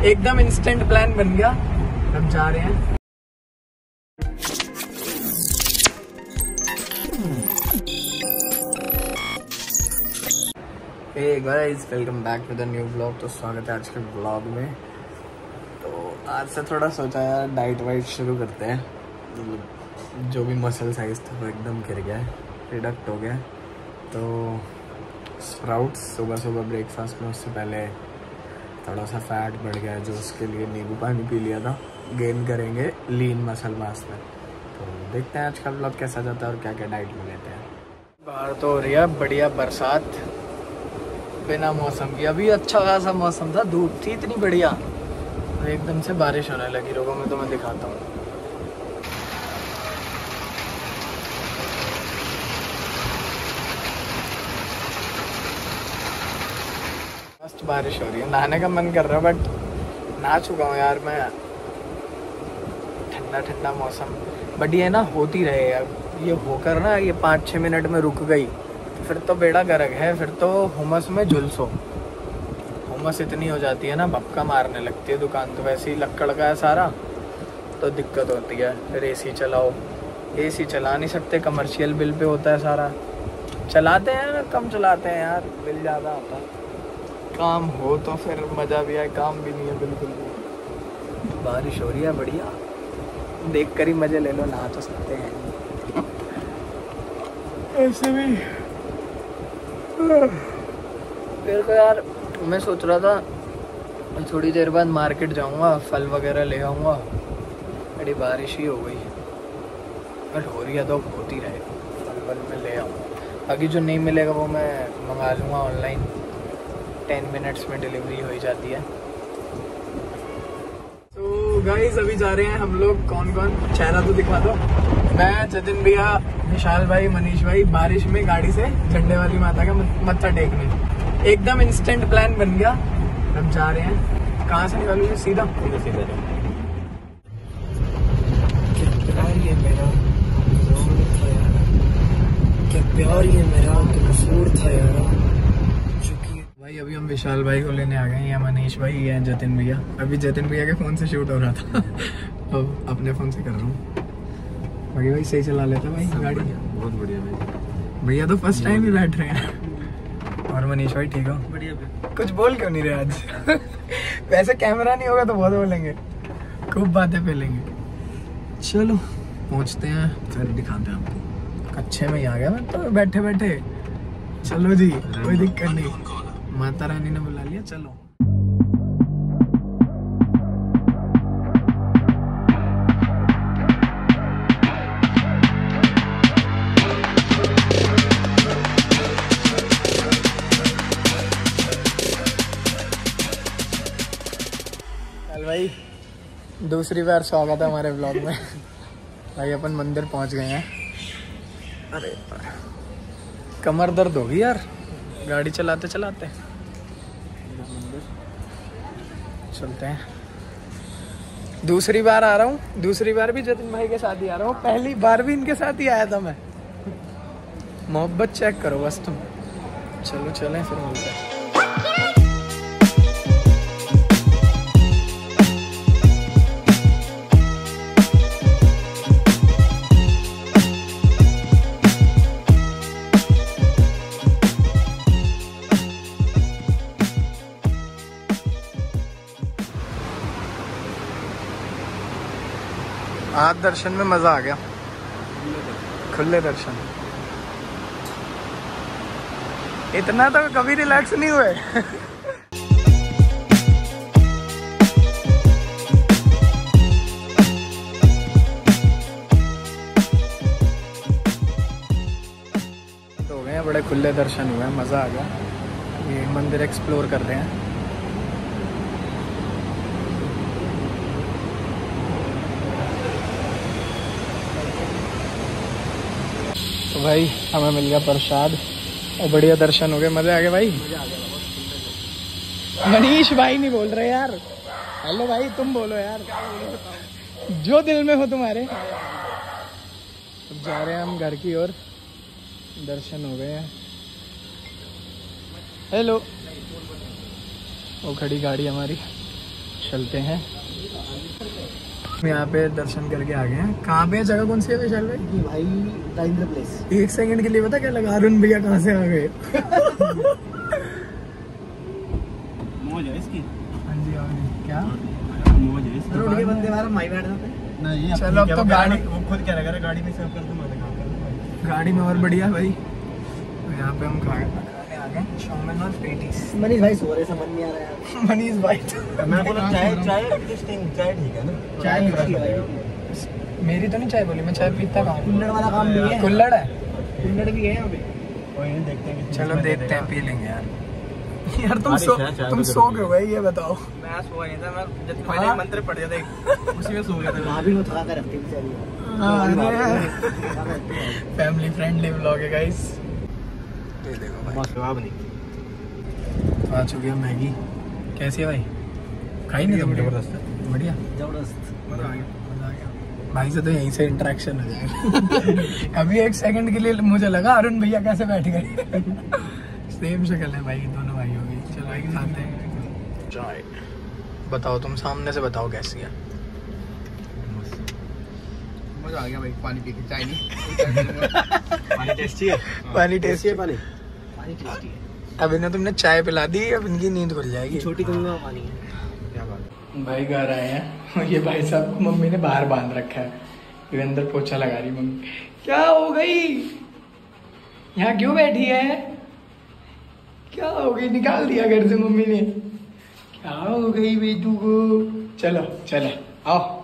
एकदम instant plan बन गया। हम जा रहे हैं। Hey guys, welcome back to the new blog. तो स्वागत है आज के ब्लॉग में। तो आज से थोड़ा सोचा यार डाइट वाइट शुरू करते हैं। जो भी मसल साइज था वो एकदम गिर गया है, रिडक्ट हो गया है। तो स्प्राउट्स सुबह सुबह ब्रेकफास्ट में, उससे पहले थोड़ा सा फैट बढ़ गया है जो उसके लिए नींबू पानी पी लिया था। गेन करेंगे लीन मसल मास में। तो देखते हैं आज का ब्लॉग कैसा जाता है और क्या क्या डाइट में लेते हैं। बाहर तो हो रही है बढ़िया बरसात, बिना मौसम की। अभी अच्छा खासा मौसम था, धूप थी इतनी बढ़िया, तो एकदम से बारिश होने लगी। रुको मैं तुम्हें दिखाता हूँ। मस्त बारिश हो रही है, नहाने का मन कर रहा है बट नहा चुका हूँ यार मैं। ठंडा ठंडा मौसम, बट ये ना होती रहे यार। ये होकर ना ये 5-6 मिनट में रुक गई फिर तो बेड़ा गर्क है। फिर तो हुमस में झुलसो। हुमस इतनी हो जाती है ना, भपका मारने लगती है। दुकान तो वैसे ही लक्कड़ का है सारा, तो दिक्कत होती है। फिर एसी चलाओ, एसी चला नहीं सकते, कमर्शियल बिल पे होता है सारा। चलाते हैं कम चलाते हैं यार, बिल ज़्यादा आता है। काम हो तो फिर मज़ा भी आए, काम भी नहीं है बिल्कुल भी। बारिश हो रही है बढ़िया, देख कर ही मज़े ले लो, नहा तो सकते हैं ऐसे भी। फिर तो यार मैं सोच रहा था थोड़ी देर बाद मार्केट जाऊंगा, फल वगैरह ले आऊँगा। बड़ी बारिश ही हो गई, बट हो रही है तो होती रहे। फल में ले आऊँगा, बाकी जो नहीं मिलेगा वो मैं मंगा लूँगा ऑनलाइन। 10 मिनट्स में डिलीवरी हो ही जाती है। तो गाइस अभी जा रहे हैं हम लोग। कौन कौन, चेहरा तो दिखा दो। मैं, जतिन भैया, विशाल भाई, मनीष भाई, बारिश में गाड़ी से झंडे वाली माता का मत्था टेकने। एकदम इंस्टेंट प्लान बन गया। हम जा रहे हैं। कहाँ से निकालूंगे? सीधा सीधा। क्या प्यार ये मेरा क्या प्यार ये मेरा कसूर था यार। भाई अभी हम विशाल भाई को लेने आ गए हैं। या मनीष भाई, या जतिन भैया। अभी जतिन भैया के फ़ोन से शूट हो रहा था अब अपने फ़ोन से कर रहा हूँ। बाकी भाई सही चला लेता भाई गाड़ी, बहुत बढ़िया भाई। भैया तो फर्स्ट टाइम ही बैठ रहे हैं। और मनीष भाई ठीक हो? बढ़िया। कुछ बोल क्यों नहीं रहे आज? वैसे कैमरा नहीं होगा तो बहुत बोलेंगे, खूब बातें फैलेंगे। चलो पहुँचते हैं, फिर दिखाते हैं आपको। अच्छे में ही आ गया मैं तो बैठे बैठे। चलो जी, कोई दिक्कत नहीं, माता रानी ने बुला लिया। चलो चल भाई, दूसरी बार स्वागत है हमारे ब्लॉग में। भाई अपन मंदिर पहुंच गए हैं। अरे कमर दर्द होगी यार गाड़ी चलाते चलाते। चलते हैं। दूसरी बार आ रहा हूँ, दूसरी बार भी जतिन भाई के साथ ही आ रहा हूँ। पहली बार भी इनके साथ ही आया था मैं। मोहब्बत चेक करो बस तुम। चलो चलें फिर मिलते हैं। आज दर्शन में मज़ा आ गया, खुले दर्शन। इतना तो कभी रिलैक्स नहीं हुए। तो हो गए बड़े खुले दर्शन हुए, मज़ा आ गया। ये मंदिर एक्सप्लोर कर रहे हैं। तो भाई हमें मिल गया प्रसाद और बढ़िया दर्शन हो गए, मजे आ गए भाई। मनीष भाई नहीं बोल रहे यार। हेलो भाई, तुम बोलो यार, जो दिल में हो तुम्हारे। अब जा रहे हैं हम घर की ओर, दर्शन हो गए हैं। हेलो, वो खड़ी गाड़ी हमारी। चलते हैं। यहाँ पे दर्शन करके आ गए हैं। कहाँ पे है, जगह कौन सी है विशाल भाई? भाई राजेंद्र प्लेस। 1 सेकंड के लिए पता क्या लगा, अरुण भैया कहाँ से आ गए। मौज है इसकी। हाँ जी क्या मौज है इसकी। रोड के बंदे हमारा माई बैठ जाते हैं। नहीं चलो अब तो गाड़ी, वो खुद क्या लगा रहा गाड़ी में सब कर दूं, मैं काम कर दूं गाड़ी में और बढ़िया भाई। तो यहाँ पे हम खाने आ गए चाउमीन और पेटीज। मनीष भाई सो रहे, समझ नहीं आ रहा है। मनीष भाई मैं बोला चाय चाय चाय ठीक है ना? चाय मेरी तो नहीं चाय बोली, मैं चाय पीता कहाँ। कुल्हड़ वाला काम नहीं है। कुल्हड़ है, कुल्हड़ भी है यहाँ पे। कोई नहीं, देखते हैं। चलो देखते हैं, पी लेंगे यार। यार तुम सो गए भाई, ये बताओ। मैं सोया नहीं था, मैं जब पहले मंत्र पढ़ गया था उसी में सो गया था। भाभी को थका कर रखती बेचारी। फैमिली फ्रेंडली व्लॉग है गाइस। ये देखो भाई, जवाब नहीं। आ चुकी है मैगी। कैसी है भाई? खाई नहीं तुमने? जबरदस्त है, बढ़िया, जबरदस्त। मजा आ गया। भाई से तो यहीं से इंटरेक्शन हो जाएगा। अभी 1 सेकंड के लिए मुझे लगा अरुण भैया कैसे बैठ गए। सेम शक्ल है भाई, दोनों भाई होगी। चलो भाई खाते हैं चाय। बताओ तुम सामने से बताओ कैसी है। मजा आ गया भाई, पानी पी के। चाय नहीं। पानी टेस्टी है। पानी टेस्टी है। पानी टेस्टी है। अब इन्हें तुमने चाय पिला दी, अब इनकी नींद खुल जाएगी। छोटी गंगा पानी है। क्या बात। भाई घर आए हैं, ये भाई साहब को मम्मी ने बाहर बांध रखा है। ये अंदर पोछा लगा रही मम्मी। क्या हो गई, यहाँ क्यों बैठी है? क्या हो गई, निकाल दिया घर से मम्मी ने। क्या हो गई बेटू को? चलो चलो आओ।